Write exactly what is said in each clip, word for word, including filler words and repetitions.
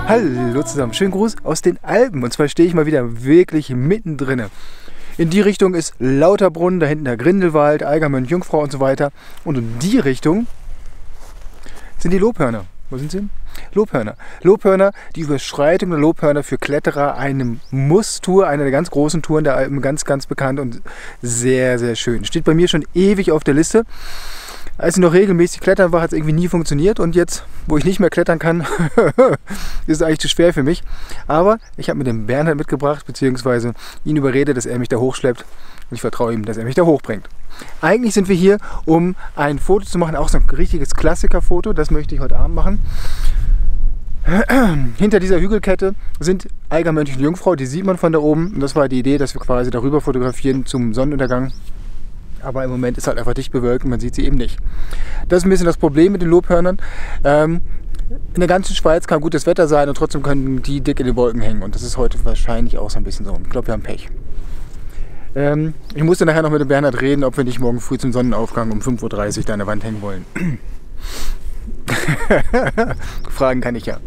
Hallo zusammen, schönen Gruß aus den Alpen. Und zwar stehe ich mal wieder wirklich mittendrin. In die Richtung ist Lauterbrunn, da hinten der Grindelwald, Eigermönch, Jungfrau und so weiter. Und in die Richtung sind die Lobhörner. Wo sind sie? Lobhörner. Lobhörner, die Überschreitung der Lobhörner für Kletterer, eine Muss-Tour, eine der ganz großen Touren der Alpen, ganz, ganz bekannt und sehr, sehr schön. Steht bei mir schon ewig auf der Liste. Als ich noch regelmäßig klettern war, hat es irgendwie nie funktioniert und jetzt, wo ich nicht mehr klettern kann, ist es eigentlich zu schwer für mich. Aber ich habe mir den Bernhard mitgebracht, beziehungsweise ihn überredet, dass er mich da hochschleppt und ich vertraue ihm, dass er mich da hochbringt. Eigentlich sind wir hier, um ein Foto zu machen, auch so ein richtiges Klassikerfoto, das möchte ich heute Abend machen. Hinter dieser Hügelkette sind Eigermönch und Jungfrau, die sieht man von da oben und das war die Idee, dass wir quasi darüber fotografieren zum Sonnenuntergang. Aber im Moment ist halt einfach dicht bewölkt und man sieht sie eben nicht. Das ist ein bisschen das Problem mit den Lobhörnern. Ähm, in der ganzen Schweiz kann gutes Wetter sein und trotzdem können die dick in den Wolken hängen. Und das ist heute wahrscheinlich auch so ein bisschen so. Ich glaube, wir haben Pech. Ähm, ich musste nachher noch mit dem Bernhard reden, ob wir nicht morgen früh zum Sonnenaufgang um fünf Uhr dreißig da an der Wand hängen wollen. Fragen kann ich ja.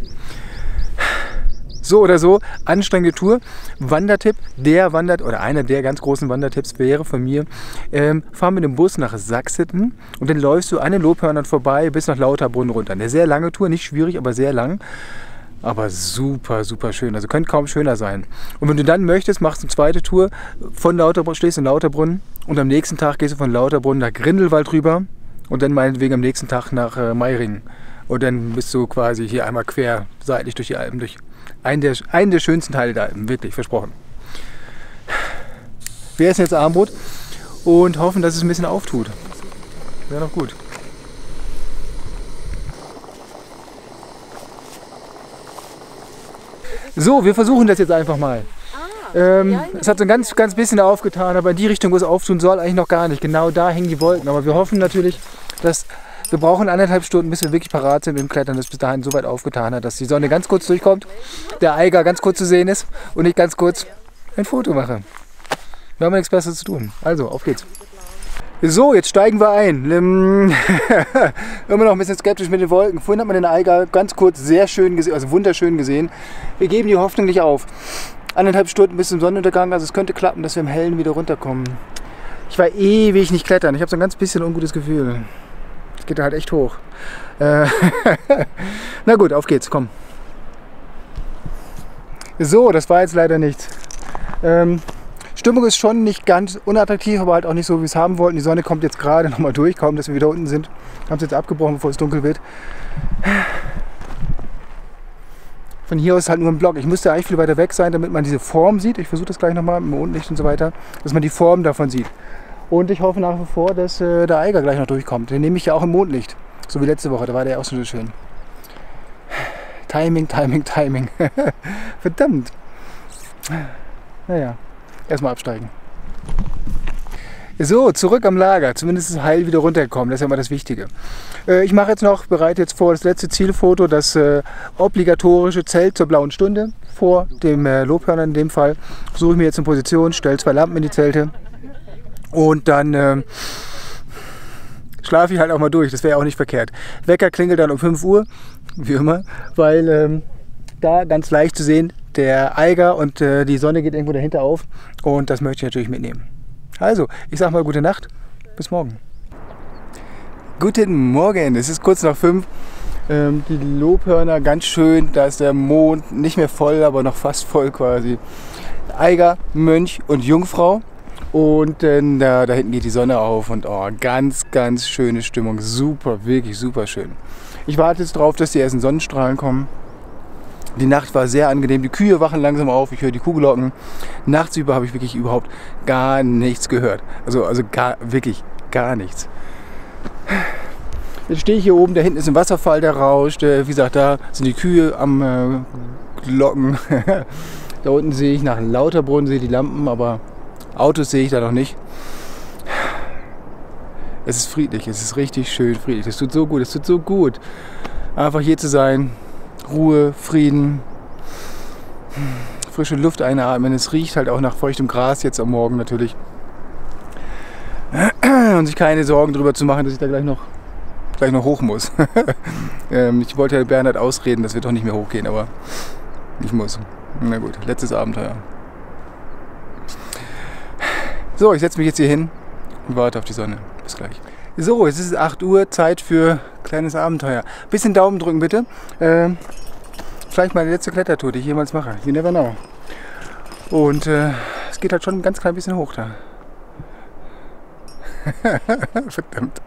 So oder so, anstrengende Tour. Wandertipp, der wandert, oder einer der ganz großen Wandertipps wäre von mir, ähm, fahr mit dem Bus nach Saxeten und dann läufst du an den Lobhörnern vorbei bis nach Lauterbrunn runter. Eine sehr lange Tour, nicht schwierig, aber sehr lang. Aber super, super schön. Also könnte kaum schöner sein. Und wenn du dann möchtest, machst du eine zweite Tour von Lauterbrunn, stehst in Lauterbrunn und am nächsten Tag gehst du von Lauterbrunn nach Grindelwald rüber und dann meinetwegen am nächsten Tag nach äh, Meiringen. Und dann bist du quasi hier einmal quer seitlich durch die Alpen durch. Einen der, einen der schönsten Teile der Alpen, wirklich, versprochen. Wir essen jetzt Abendbrot und hoffen, dass es ein bisschen auftut. Wäre noch gut. So, wir versuchen das jetzt einfach mal. Ähm, es hat so ein ganz, ganz bisschen aufgetan, aber in die Richtung, wo es auftun soll, eigentlich noch gar nicht. Genau da hängen die Wolken. Aber wir hoffen natürlich, dass wir brauchen anderthalb Stunden, bis wir wirklich parat sind mit dem Klettern, das bis dahin so weit aufgetan hat, dass die Sonne ganz kurz durchkommt, der Eiger ganz kurz zu sehen ist und ich ganz kurz ein Foto mache. Wir haben nichts Besseres zu tun. Also, auf geht's. So, jetzt steigen wir ein. Immer noch ein bisschen skeptisch mit den Wolken. Vorhin hat man den Eiger ganz kurz sehr schön gesehen, also wunderschön gesehen. Wir geben die Hoffnung nicht auf. Anderthalb Stunden bis zum Sonnenuntergang, also es könnte klappen, dass wir im Hellen wieder runterkommen. Ich war ewig nicht klettern. Ich habe so ein ganz bisschen ungutes Gefühl. Es geht halt echt hoch. Äh Na gut, auf geht's, komm. So, das war jetzt leider nichts. Ähm, Stimmung ist schon nicht ganz unattraktiv, aber halt auch nicht so, wie wir es haben wollten. Die Sonne kommt jetzt gerade noch mal durch, kaum dass wir wieder unten sind. Haben es jetzt abgebrochen, bevor es dunkel wird. Von hier aus ist halt nur ein Block. Ich müsste eigentlich viel weiter weg sein, damit man diese Form sieht. Ich versuche das gleich nochmal mit dem Mondlicht und so weiter, dass man die Form davon sieht. Und ich hoffe nach wie vor, dass äh, der Eiger gleich noch durchkommt. Den nehme ich ja auch im Mondlicht. So wie letzte Woche, da war der auch so schön. Timing, Timing, Timing. Verdammt. Naja, erstmal absteigen. So, zurück am Lager. Zumindest ist heil wieder runtergekommen. Das ist ja immer das Wichtige. Äh, ich mache jetzt noch, bereite jetzt vor das letzte Zielfoto, das äh, obligatorische Zelt zur blauen Stunde vor dem äh, Lobhörner in dem Fall. Suche ich mir jetzt eine Position, stelle zwei Lampen in die Zelte. Und dann äh, schlafe ich halt auch mal durch, das wäre auch nicht verkehrt. Wecker klingelt dann um fünf Uhr, wie immer, weil ähm, da ganz leicht zu sehen, der Eiger und äh, die Sonne geht irgendwo dahinter auf und das möchte ich natürlich mitnehmen. Also, ich sag mal gute Nacht, bis morgen. Guten Morgen, es ist kurz nach fünf. Ähm, die Lobhörner ganz schön, da ist der Mond nicht mehr voll, aber noch fast voll quasi. Eiger, Mönch und Jungfrau. Und dann da, da hinten geht die Sonne auf und oh, ganz, ganz schöne Stimmung. Super, wirklich super schön. Ich warte jetzt drauf, dass die ersten Sonnenstrahlen kommen. Die Nacht war sehr angenehm. Die Kühe wachen langsam auf. Ich höre die Kuhglocken. Nachts über habe ich wirklich überhaupt gar nichts gehört. Also, also gar, wirklich gar nichts. Jetzt stehe ich hier oben. Da hinten ist ein Wasserfall, der rauscht. Wie gesagt, da sind die Kühe am äh, Glocken. Da unten sehe ich nach Lauterbrunn, sehe die Lampen, aber Autos sehe ich da noch nicht. Es ist friedlich, es ist richtig schön friedlich. Es tut so gut, es tut so gut, einfach hier zu sein. Ruhe, Frieden, frische Luft einatmen. Es riecht halt auch nach feuchtem Gras jetzt am Morgen natürlich. Und sich keine Sorgen darüber zu machen, dass ich da gleich noch gleich noch hoch muss. ähm, ich wollte ja Bernhard ausreden, dass wir doch nicht mehr hochgehen, aber ich muss. Na gut, letztes Abenteuer. So, ich setze mich jetzt hier hin und warte auf die Sonne. Bis gleich. So, es ist acht Uhr, Zeit für kleines Abenteuer. Bisschen Daumen drücken bitte. Ähm, vielleicht meine letzte Klettertour, die ich jemals mache. You never know. Und äh, es geht halt schon ein ganz klein bisschen hoch da. Verdammt.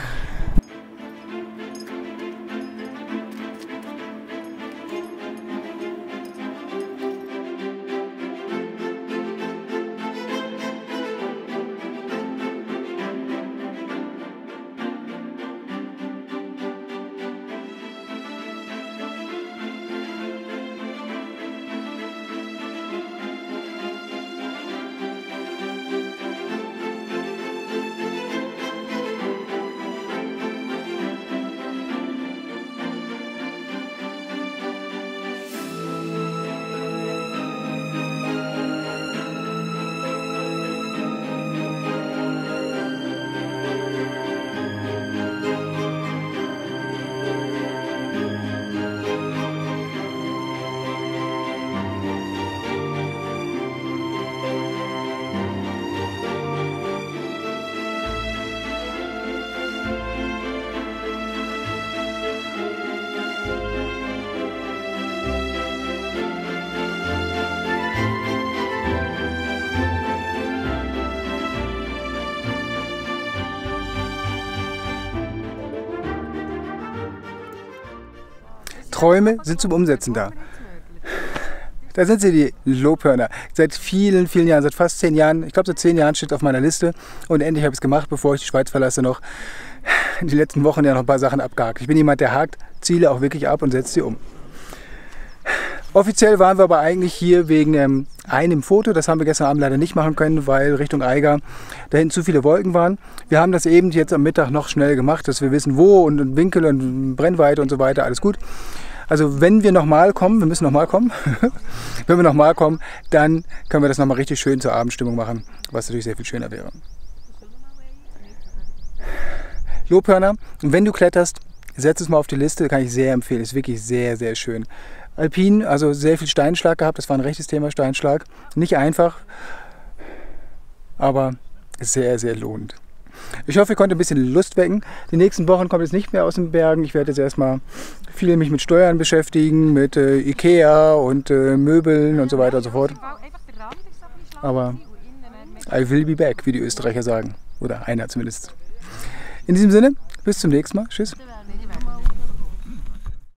Träume sind zum Umsetzen da. Da sind sie, die Lobhörner. Seit vielen, vielen Jahren, seit fast zehn Jahren, ich glaube seit zehn Jahren steht auf meiner Liste und endlich habe ich es gemacht, bevor ich die Schweiz verlasse, noch die letzten Wochen ja noch ein paar Sachen abgehakt. Ich bin jemand, der hakt Ziele auch wirklich ab und setzt sie um. Offiziell waren wir aber eigentlich hier wegen ähm, einem Foto. Das haben wir gestern Abend leider nicht machen können, weil Richtung Eiger dahin zu viele Wolken waren. Wir haben das eben jetzt am Mittag noch schnell gemacht, dass wir wissen, wo und Winkel und Brennweite und so weiter, alles gut. Also wenn wir nochmal kommen, wir müssen nochmal kommen, wenn wir nochmal kommen, dann können wir das nochmal richtig schön zur Abendstimmung machen, was natürlich sehr viel schöner wäre. Lobhörner, und wenn du kletterst, setz es mal auf die Liste, kann ich sehr empfehlen, ist wirklich sehr, sehr schön. Alpin, also sehr viel Steinschlag gehabt, das war ein rechtes Thema, Steinschlag. Nicht einfach, aber sehr, sehr lohnend. Ich hoffe, ihr konntet ein bisschen Lust wecken. Die nächsten Wochen kommt es nicht mehr aus den Bergen. Ich werde jetzt erstmal viel mich mit Steuern beschäftigen, mit äh, Ikea und äh, Möbeln und so weiter und so fort. Aber I will be back, wie die Österreicher sagen. Oder einer zumindest. In diesem Sinne, bis zum nächsten Mal. Tschüss.